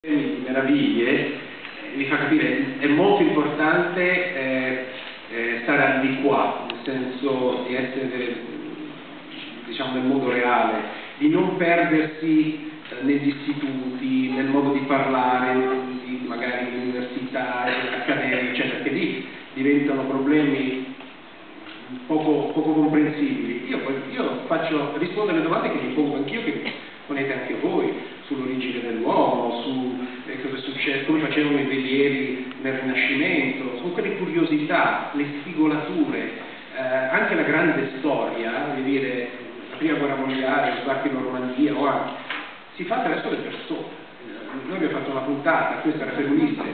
Di meraviglie mi fa capire è molto importante stare al di qua, nel senso di essere diciamo nel mondo reale, di non perdersi negli istituti, nel modo di parlare, magari nell'università, nell'accademia, eccetera, perché lì diventano problemi poco comprensibili. Io rispondo alle domande che mi pongo anch'io, che ponete anche voi, sull'origine dell'uomo, su cosa è successo, come facevano i rilievi nel Rinascimento, su quelle curiosità, le sfigolature, anche la grande storia, voglio dire, la prima guerra mondiale, lo sbarco in Normandia, o anche, si fa attraverso le persone. Noi abbiamo fatto una puntata, questa era per Ulisse,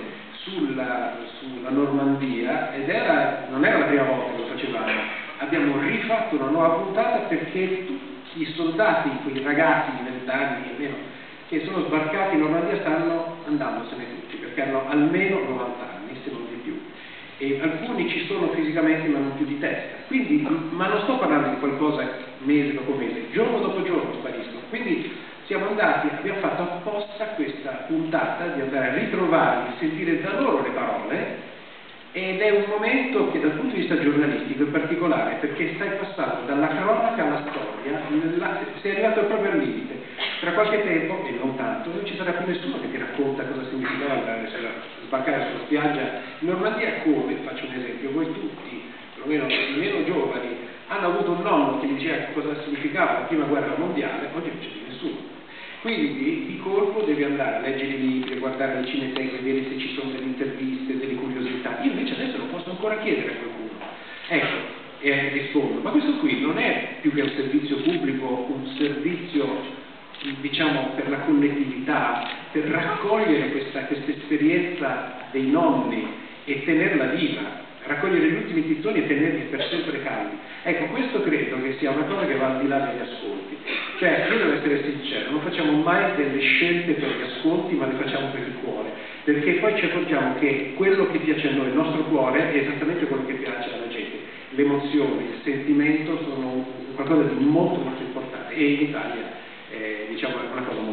sulla Normandia, ed non era la prima volta che lo facevamo, abbiamo rifatto una nuova puntata perché tutti i soldati, quei ragazzi di 20 anni almeno, che sono sbarcati in Normandia stanno andandosene tutti, perché hanno almeno 90 anni, se non di più. E alcuni ci sono fisicamente ma non più di testa. Quindi, ma non sto parlando di qualcosa mese dopo mese, giorno dopo giorno spariscono. Quindi siamo andati, abbiamo fatto apposta questa puntata di andare a ritrovarli, sentire da loro le parole, ed è un momento che dal punto di vista giornalistico è particolare, perché stai passando dalla cronaca alla storia, sei arrivato proprio al limite. Tra qualche tempo, e non tanto, non ci sarà più nessuno che ti racconta cosa significava sbarcare sulla spiaggia in Normandia, come, faccio un esempio, voi tutti, perlomeno i meno giovani, hanno avuto un nonno che diceva cosa significava la prima guerra mondiale, oggi non c'è più nessuno. Quindi di colpo devi andare a leggere i libri, guardare le cineteche, vedere se ci sono delle interviste, delle curiosità. Io invece adesso lo posso ancora chiedere a qualcuno. Ecco, e rispondo, ma questo qui non è più che un servizio pubblico, un servizio diciamo per la collettività, per raccogliere questa esperienza dei nonni e tenerla viva, raccogliere gli ultimi tizzoni e tenerli per sempre caldi. Ecco, questo credo che sia una cosa che va al di là degli ascolti. Cioè, io devo essere sincero, non facciamo mai delle scelte per gli ascolti, ma le facciamo per il cuore, perché poi ci accorgiamo che quello che piace a noi, il nostro cuore, è esattamente quello che piace alla gente. L'emozione, il sentimento sono qualcosa di molto importante, e in Italia diciamo è una cosa